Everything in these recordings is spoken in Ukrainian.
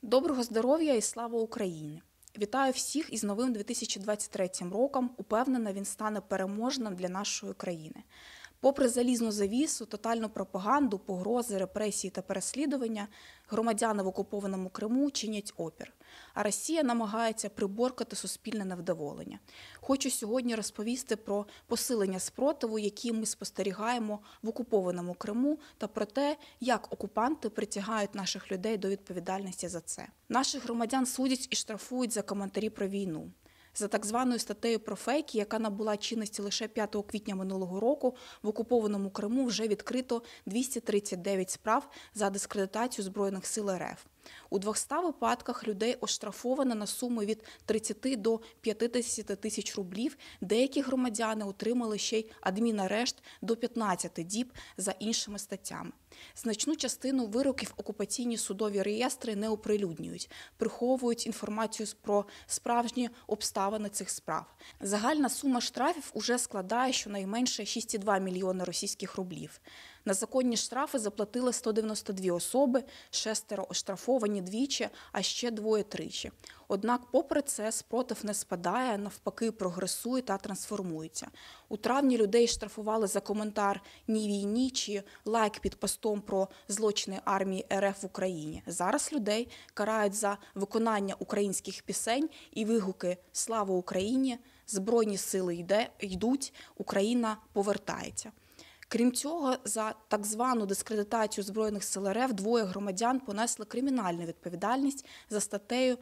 Доброго здоров'я і слава Україні! Вітаю всіх із новим 2023 роком. Упевнена, він стане переможним для нашої країни. Попри залізну завісу, тотальну пропаганду, погрози, репресії та переслідування, громадяни в окупованому Криму чинять опір. А Росія намагається приборкати суспільне невдоволення. Хочу сьогодні розповісти про посилення спротиву, який ми спостерігаємо в окупованому Криму, та про те, як окупанти притягають наших людей до відповідальності за це. Наших громадян судять і штрафують за коментарі про війну. За так званою статтею про фейки, яка набула чинності лише 5 квітня минулого року, в окупованому Криму вже відкрито 239 справ за дискредитацію Збройних сил РФ. У 200 випадках людей оштрафовано на суму від 30 до 50 тисяч рублів. Деякі громадяни отримали ще й адмінарешт до 15 діб за іншими статтями. Значну частину вироків окупаційні судові реєстри не оприлюднюють, приховують інформацію про справжні обставини цих справ. Загальна сума штрафів уже складає щонайменше 6,2 мільйони російських рублів. На законні штрафи заплатили 192 особи, 6 оштрафовані двічі, а ще 2 тричі. Однак, попри це, спротив не спадає, навпаки, прогресує та трансформується. У травні людей штрафували за коментар «Ні війні» чи лайк під постом про злочини армії РФ в Україні. Зараз людей карають за виконання українських пісень і вигуки «Слава Україні», «Збройні сили йдуть», «Україна повертається». Крім цього, за так звану дискредитацію Збройних сил РФ 2 громадян понесли кримінальну відповідальність за статтею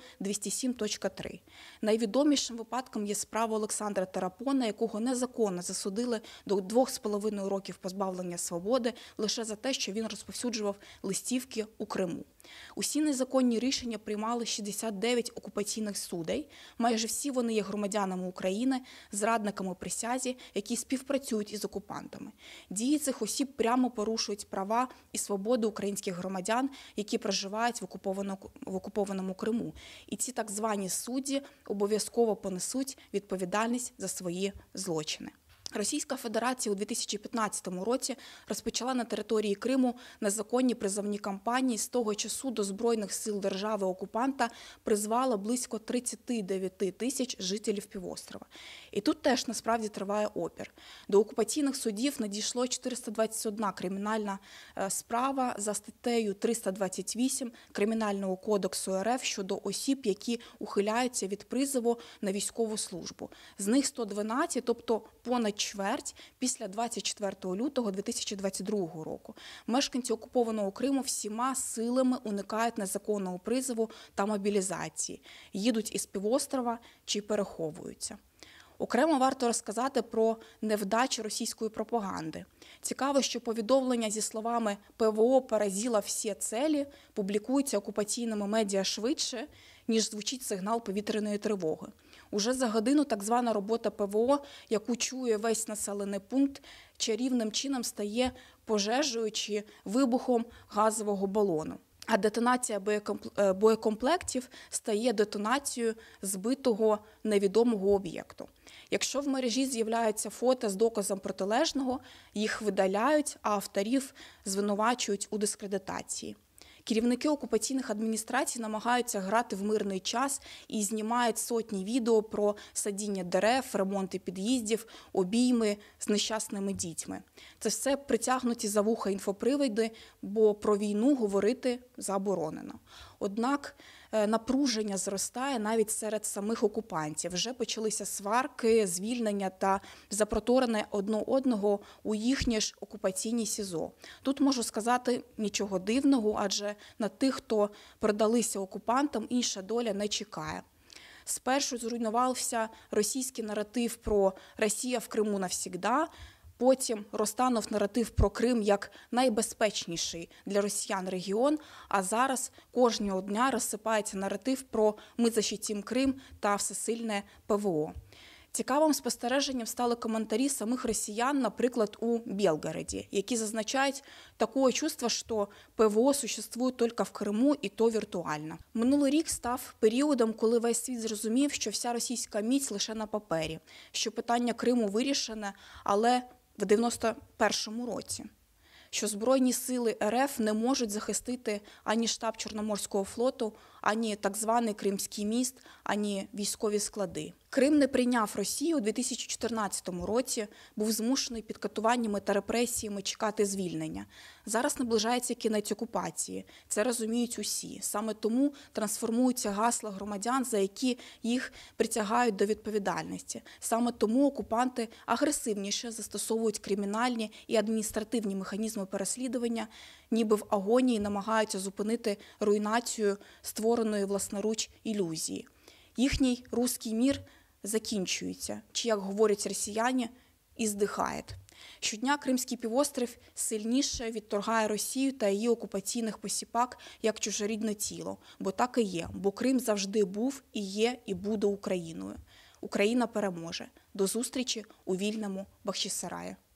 207.3. Найвідомішим випадком є справа Олександра Тарапона, якого незаконно засудили до 2,5 років позбавлення свободи лише за те, що він розповсюджував листівки у Криму. Усі незаконні рішення приймали 69 окупаційних судей. Майже всі вони є громадянами України, зрадниками присязі, які співпрацюють із окупантами. Дії цих осіб прямо порушують права і свободи українських громадян, які проживають в окупованому Криму. І ці так звані судді обов'язково понесуть відповідальність за свої злочини. Російська Федерація у 2015 році розпочала на території Криму незаконні призовні кампанії. З того часу до Збройних сил держави-окупанта призвала близько 39 тисяч жителів півострова. І тут теж насправді триває опір. До окупаційних судів надійшло 421 кримінальна справа за статтею 328 Кримінального кодексу РФ щодо осіб, які ухиляються від призову на військову службу. З них 112, тобто понад чверть, після 24 лютого 2022 року. Мешканці окупованого Криму всіма силами уникають незаконного призову та мобілізації, їдуть із півострова чи переховуються. Окремо варто розказати про невдачі російської пропаганди. Цікаво, що повідомлення зі словами «ПВО поразило всі цілі» публікуються окупаційними медіа швидше, ніж звучить сигнал повітряної тривоги. Уже за годину так звана робота ПВО, яку чує весь населений пункт, чарівним чином стає пожежею чи вибухом газового балону. А детонація боєкомплектів стає детонацією збитого невідомого об'єкту. Якщо в мережі з'являються фото з доказом протилежного, їх видаляють, а авторів звинувачують у дискредитації. Керівники окупаційних адміністрацій намагаються грати в мирний час і знімають сотні відео про садіння дерев, ремонти під'їздів, обійми з нещасними дітьми. Це все притягнуті за вуха інфоприводи, бо про війну говорити заборонено. Однак напруження зростає навіть серед самих окупантів. Вже почалися сварки, звільнення та запроторення одного у їхні ж окупаційні СІЗО. Тут можу сказати нічого дивного, адже на тих, хто продалися окупантам, інша доля не чекає. Спершу зруйнувався російський наратив про «Росія в Криму навсігда», потім розтанув наратив про Крим як найбезпечніший для росіян регіон, а зараз кожного дня розсипається наратив про «Ми защитим Крим» та всесильне ПВО. Цікавим спостереженням стали коментарі самих росіян, наприклад, у Белгороді, які зазначають «такое чувство, що ПВО существує тільки в Криму, і то віртуально». Минулий рік став періодом, коли весь світ зрозумів, що вся російська міць лише на папері, що питання Криму вирішене, але в 91-му році. що Збройні сили РФ не можуть захистити ані штаб Чорноморського флоту, ані так званий Кримський міст, ані військові склади. Крим не прийняв Росію у 2014 році, був змушений під катуваннями та репресіями чекати звільнення. Зараз наближається кінець окупації. Це розуміють усі. Саме тому трансформуються гасла громадян, за які їх притягають до відповідальності. Саме тому окупанти агресивніше застосовують кримінальні і адміністративні механізми переслідування, ніби в агонії намагаються зупинити руйнацію створеної власноруч ілюзії. Їхній руський мір закінчується, чи, як говорять росіяни, і здихає. Щодня Кримський півострів сильніше відторгає Росію та її окупаційних посіпак як чужорідне тіло. Бо так і є. Бо Крим завжди був, і є, і буде Україною. Україна переможе. До зустрічі у вільному Бахчисараї.